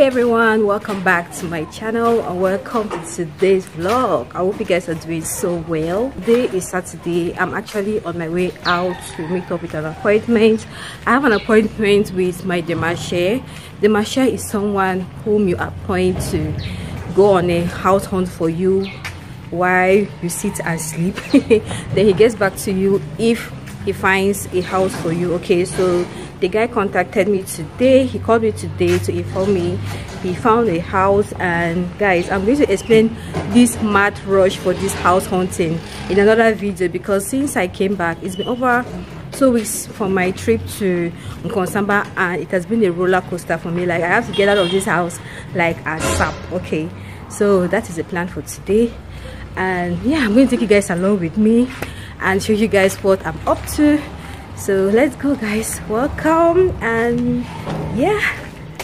Hey everyone, welcome back to my channel and welcome to today's vlog. I hope you guys are doing so well. Today is Saturday. I'm actually on my way out to meet up with an appointment. I have an appointment with my demarche. Demarche is someone whom you appoint to go on a house hunt for you while you sit and sleep. Then he gets back to you if he finds a house for you. Okay, so the guy contacted me today. He called me today to inform me he found a house. And guys, I'm going to explain this mad rush for this house hunting in another video, because since I came back, it's been over 2 weeks from my trip to Nkonsamba, and it has been a roller coaster for me. Like, I have to get out of this house like a sap. Okay, so that is the plan for today. And yeah, I'm going to take you guys along with me and show you guys what I'm up to. So let's go, guys. Welcome. And yeah,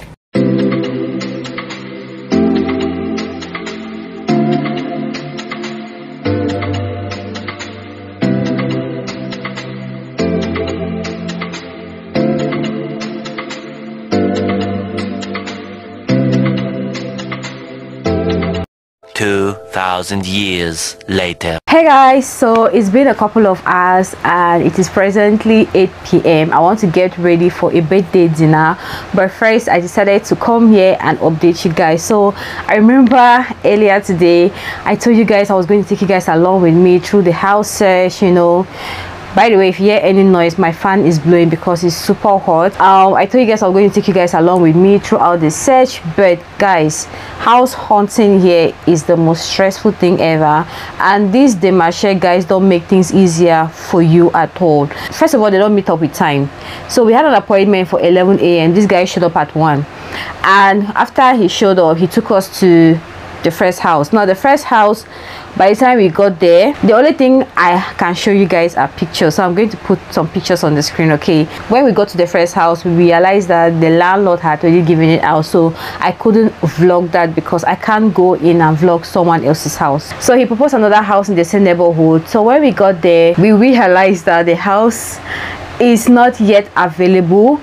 2,000 years later. hey guys, so it's been a couple of hours and it is presently 8 p.m. I want to get ready for a birthday dinner, but first I decided to come here and update you guys. So I remember earlier today I told you guys I was going to take you guys along with me through the house search, you know. By the way, if you hear any noise, my fan is blowing because it's super hot. I told you guys I was going to take you guys along with me throughout the search, but guys, house hunting here is the most stressful thing ever, and these demarche guys don't make things easier for you at all. First of all, they don't meet up with time. So we had an appointment for 11 a.m. This guy showed up at 1, and after he showed up, he took us to the first house. Now the first house, by the time we got there, the only thing I can show you guys are pictures, so I'm going to put some pictures on the screen. Okay, when we got to the first house, we realized that the landlord had already given it out, so I couldn't vlog that because I can't go in and vlog someone else's house. So he proposed another house in the same neighborhood. So when we got there, we realized that the house is not yet available,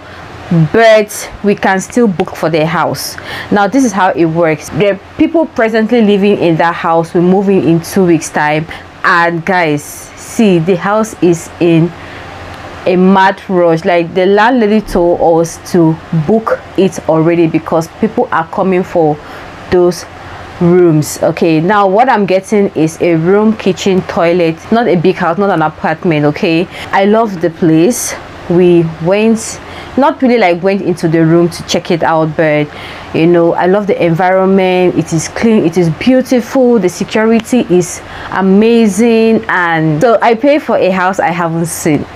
but we can still book for their house. Now this is how it works. The people presently living in that house will move in 2 weeks time, and guys, see, the house is in a mad rush. Like, the landlady told us to book it already because people are coming for those rooms. Okay, now what I'm getting is a room, kitchen, toilet, not a big house, not an apartment. Okay, I love the place. We went, not really like went into the room to check it out, but you know, I love the environment. It is clean, it is beautiful, the security is amazing, and so I pay for a house I haven't seen.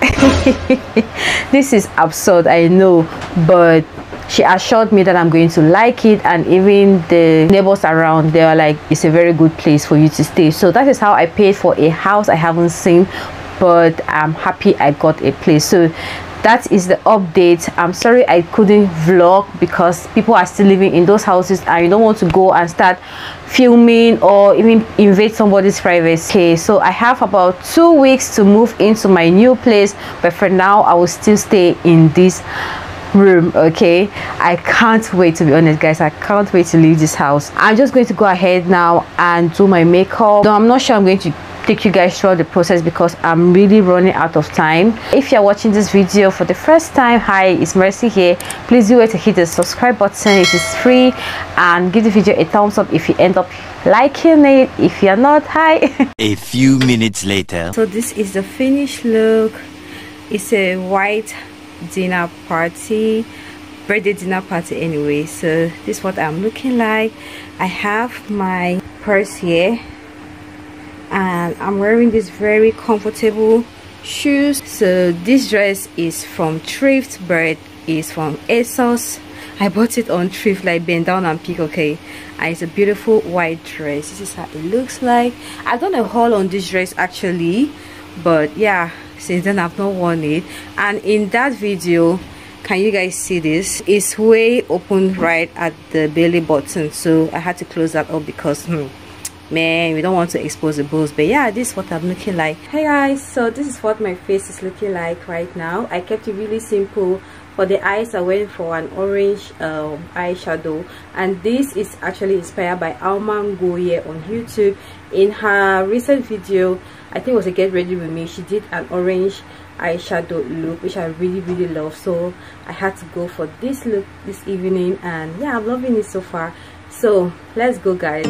This is absurd, I know, but she assured me that I'm going to like it, and even the neighbors around, they are like, it's a very good place for you to stay. So that is how I paid for a house I haven't seen, but I'm happy I got a place. So that is the update. I'm sorry I couldn't vlog because people are still living in those houses and you don't want to go and start filming or even invade somebody's privacy. Okay, so I have about 2 weeks to move into my new place, but for now I will still stay in this room. Okay, I can't wait, to be honest guys. I can't wait to leave this house. I'm just going to go ahead now and do my makeup. No, I'm not sure I'm going to take you guys through the process because I'm really running out of time. If you're watching this video for the first time, hi, it's Mercy here. Please do it to hit the subscribe button. It is free, and give the video a thumbs up if you end up liking it. If you're not, hi. A few minutes later. So this is the finished look. It's a white dinner party, birthday dinner party anyway. So this is what I'm looking like. I have my purse here, and I'm wearing these very comfortable shoes. So this dress is from Thrift, but it's from ASOS. I bought it on Thrift, like bend down and pick. Okay, and it's a beautiful white dress. This is how it looks like. I've done a haul on this dress actually, but yeah, since then I've not worn it. And in that video, can you guys see this? It's way open right at the belly button, so I had to close that up because man, we don't want to expose the boobs. But yeah, this is what I'm looking like. Hey guys, so this is what my face is looking like right now. I kept it really simple For the eyes, I went for an orange eyeshadow, and this is actually inspired by Alman Goye on YouTube. In her recent video, I think it was a get ready with me, she did an orange eyeshadow look, which I really love, so I had to go for this look this evening, and yeah, I'm loving it so far. So let's go, guys.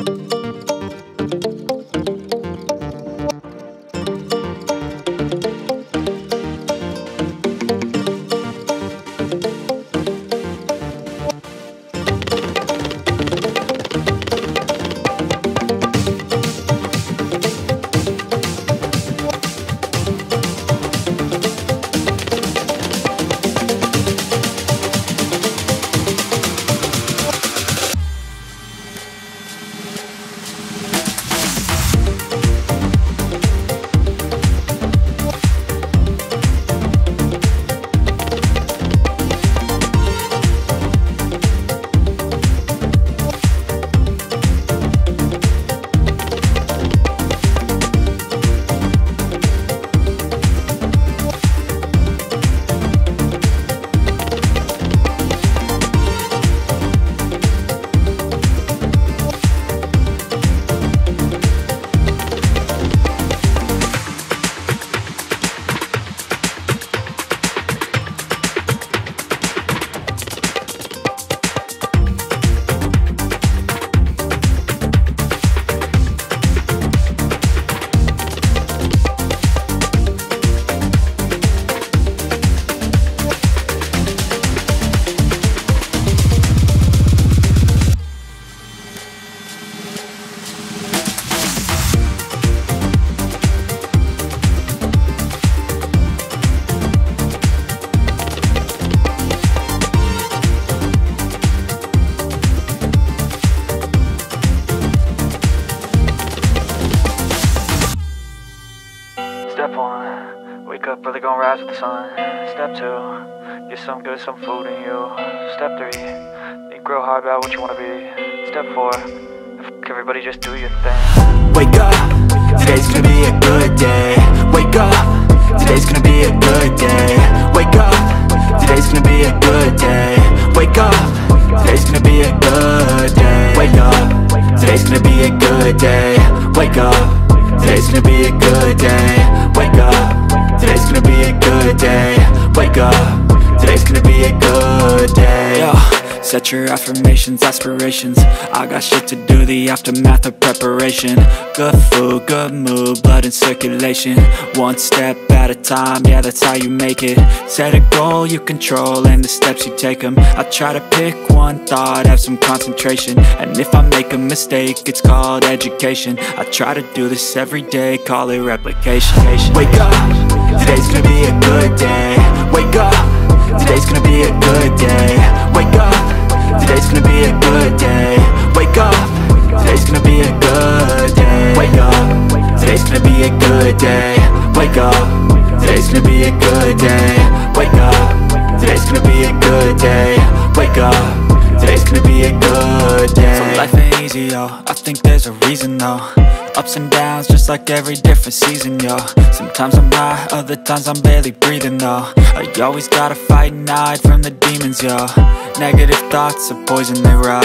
Step 1, wake up early, gonna rise with the sun. Step 2, get some good, some food in you. Step 3, think real hard about what you wanna be. Step 4, fuck everybody, just do your thing. Wake up, today's gonna be a good day. Wake up, today's gonna be a good day. Wake up, today's gonna be a good day. Wake up, today's gonna be a good day. Wake up, today's gonna be a good day. Wake up, today's gonna be a good day. Wake up, today's gonna be a good day. Wake up, today's gonna be a good day. Yo, set your affirmations, aspirations. I got shit to do, the aftermath of preparation. Good food, good mood, blood in circulation. One step at a time, yeah, that's how you make it. Set a goal you control and the steps you take them. I try to pick one thought, have some concentration. And if I make a mistake, it's called education. I try to do this every day, call it replication. Wake up, today's gonna be a good day. Wake up, today's gonna be a good day. Wake up, today's gonna be a good day. Wake up, today's gonna be a good day. Wake up, today's gonna be a good day. Wake up, today's gonna be a good day. Wake up, today's gonna be a good day. Wake up, today's gonna be a good day. So life ain't easy, yo, I think there's a reason though. Ups and downs, just like every different season, yo. Sometimes I'm high, other times I'm barely breathing, though. I always gotta fight and hide from the demons, yo. Negative thoughts are poison, they rot.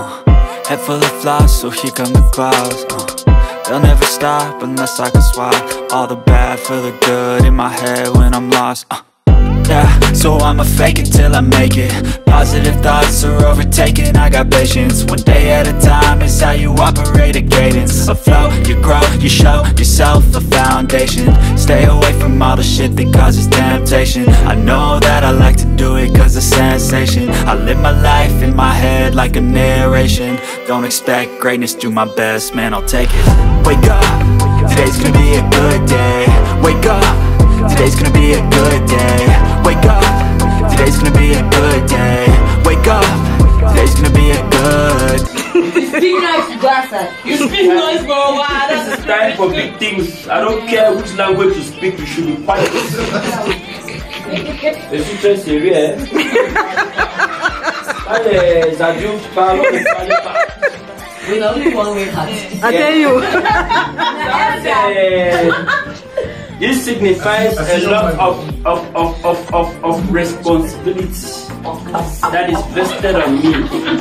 Head full of flies, so here come the clouds. They'll never stop unless I can swap all the bad for the good in my head when I'm lost. Yeah, so I'ma fake it till I make it. Positive thoughts are overtaken, I got patience. One day at a time is how you operate a cadence. A flow, you grow, you show yourself a foundation. Stay away from all the shit that causes temptation. I know that I like to do it cause it's sensation. I live my life in my head like a narration. Don't expect greatness, do my best, man, I'll take it. Wake up, today's gonna be a good day. Wake up, today's gonna be a good day. Wake up, today's gonna be a good day. Wake up, today's gonna be a good. You speak nice, Gasa. You speak nice, bro. Wow, This is time for big things. I don't care which language you speak, you should be quiet. Je suis très sérieux. Allez, les adultes parlent, ne parlez pas. We know you one way cut. I tell you. This signifies a lot of responsibility that is vested on me.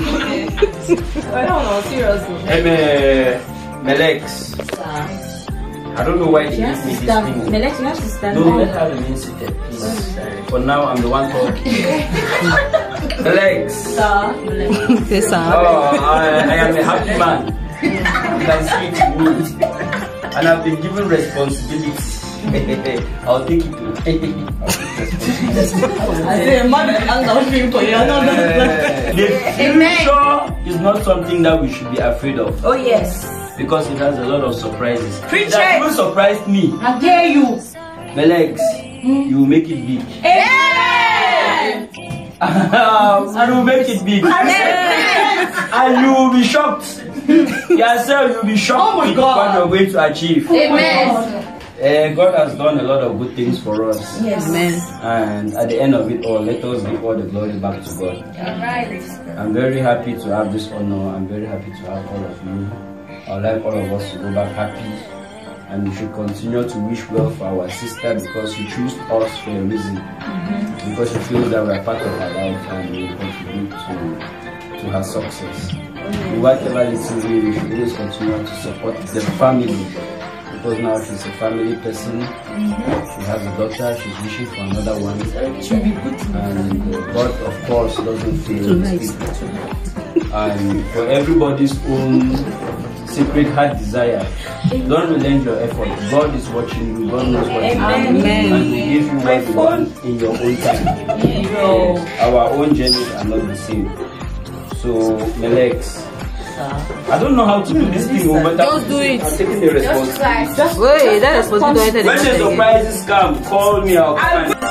I don't know, seriously. Melex. I don't know why they give me this thing. Melex, you have to stand. No, let her remain seated, please. For now, I'm the one talking. Melex. Sir. I am a happy man. You can see it in me. And I've been given responsibility. I'll take it. The future is not something that we should be afraid of. Oh yes. Because it has a lot of surprises. Preach that it. will surprise me. I dare you. My legs, you will make it big. Amen. I will make it big. And you will be shocked. Yourself, you will be shocked Oh my with God. what you're going to achieve. Amen. God has done a lot of good things for us. Yes. Amen. And at the end of it all, let us give all the glory back to God. Alright. I'm very happy to have this honor. I'm very happy to have all of you. I'd like all of us to go back happy. And we should continue to wish well for our sister because she chose us for a reason. Because she feels that we are part of her life and we contribute to her success. Whatever little way, we should always continue to support the family. Because now she's a family person, she has a daughter, she's wishing for another one. And God, of course, doesn't fail his people. And for everybody's own secret heart desire, don't relent your effort. God is watching you, God knows what you want, and He will give you what you want in your own time. Our own journeys are not the same. So, Melex, I don't know how to do this thing, but Just do it. I'm taking the responsibility. Wait, that is supposed to When the surprises come, call me out.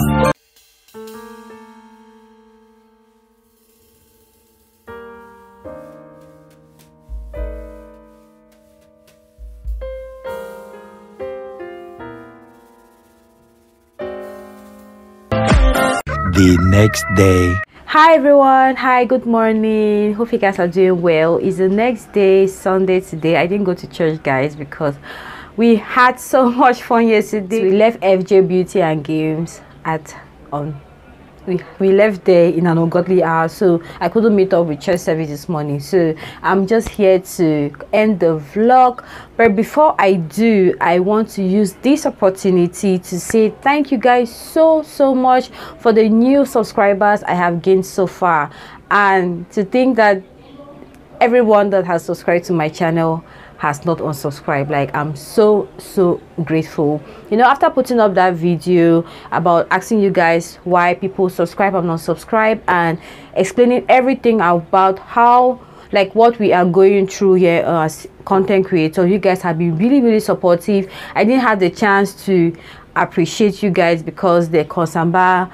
The next day. Hi everyone, hi, good morning, hope you guys are doing well. It's the next day, Sunday today. I didn't go to church, guys, because we had so much fun yesterday. We left FJ Beauty and Games at we left there in an ungodly hour, so I couldn't meet up with church service this morning. So I'm just here to end the vlog, but before I do, I want to use this opportunity to say thank you guys so much for the new subscribers I have gained so far, and to think that everyone that has subscribed to my channel has not unsubscribed. Like, I'm so grateful. You know, after putting up that video about asking you guys why people subscribe and not subscribe, and explaining everything about how, like, what we are going through here as content creators, you guys have been really supportive. I didn't have the chance to appreciate you guys because the Konsamba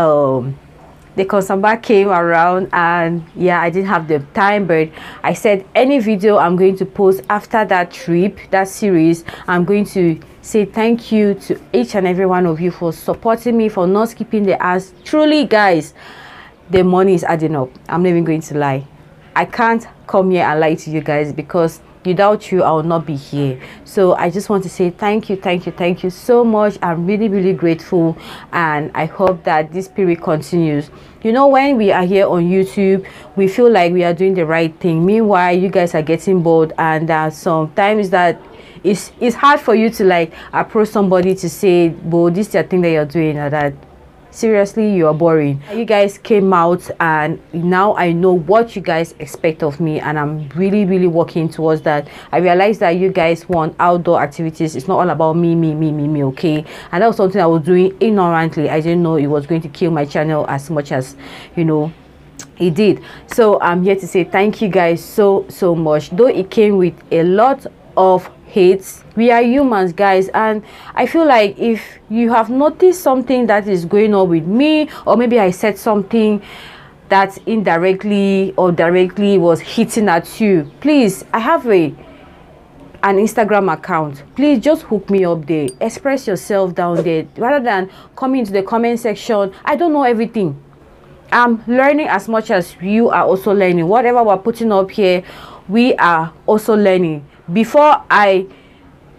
came around, and yeah, I didn't have the time, but I said any video I'm going to post after that trip, that series, I'm going to say thank you to each and every one of you for supporting me, for not skipping the ads. Truly, guys, the money is adding up. I'm not even going to lie. I can't come here and lie to you guys, because without you I will not be here. So I just want to say thank you so much. I'm really grateful, and I hope that this spirit continues. You know, when we are here on YouTube, we feel like we are doing the right thing. Meanwhile, you guys are getting bored, and sometimes that it's hard for you to, like, approach somebody to say, "Bo, this is the thing that you're doing," or that seriously you are boring. You guys came out, and now I know what you guys expect of me, and I'm really working towards that. I realized that you guys want outdoor activities. It's not all about me, okay? And that was something I was doing ignorantly. I didn't know it was going to kill my channel as much as, you know, it did. So I'm here to say thank you guys so much, though it came with a lot of hates. We are humans, guys, and I feel like if you have noticed something that is going on with me, or maybe I said something that indirectly or directly was hitting at you, please, I have an Instagram account. Please just hook me up there, express yourself down there, rather than coming into the comment section. I don't know everything. I'm learning as much as you are also learning. Whatever we're putting up here, we are also learning. Before I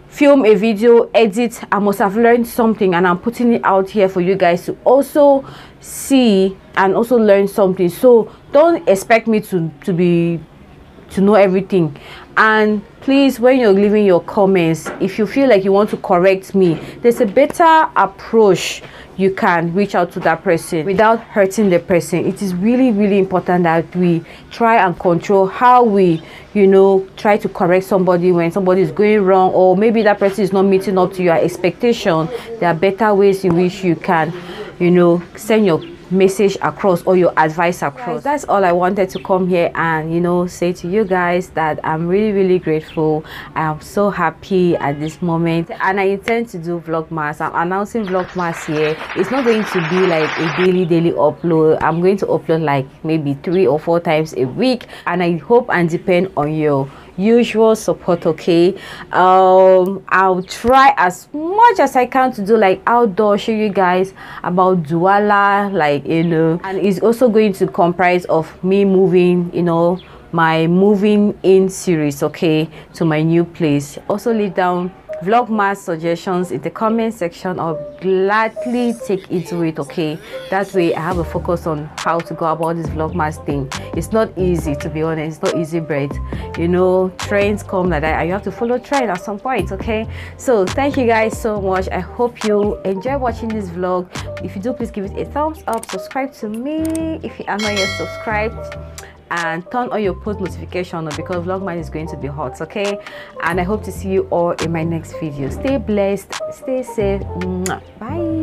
film a video, edit, I must have learned something, and I'm putting it out here for you guys to also see and also learn something. So don't expect me to know everything. And please, when you're leaving your comments, if you feel like you want to correct me, there's a better approach. You can reach out to that person without hurting the person. It is really, really important that we try and control how we, you know, try to correct somebody when somebody is going wrong, or maybe that person is not meeting up to your expectation. There are better ways in which you can, you know, send your message across or your advice across. That's all I wanted to come here and, you know, say to you guys, that I'm really, really grateful. I am so happy at this moment, and I intend to do vlogmas. I'm announcing vlogmas here. It's not going to be like a daily upload. I'm going to upload like maybe 3 or 4 times a week, and I hope and depend on your usual support. Okay, I'll try as much as I can to do like outdoor, show you guys about Douala, like, you know, and it's also going to comprise of me moving, you know, my moving in series, okay, to my new place. Also leave down vlogmas suggestions in the comment section. I'll gladly take into it, okay? That way I have a focus on how to go about this vlogmas thing. It's not easy, to be honest. It's not easy, bread, you know. Trends come like that and you have to follow trend at some point, okay? So thank you guys so much. I hope you enjoy watching this vlog. If you do, please give it a thumbs up, subscribe to me if you are not yet subscribed, and turn on your post notification because vlogmas is going to be hot, okay? And I hope to see you all in my next video. Stay blessed, stay safe. Bye.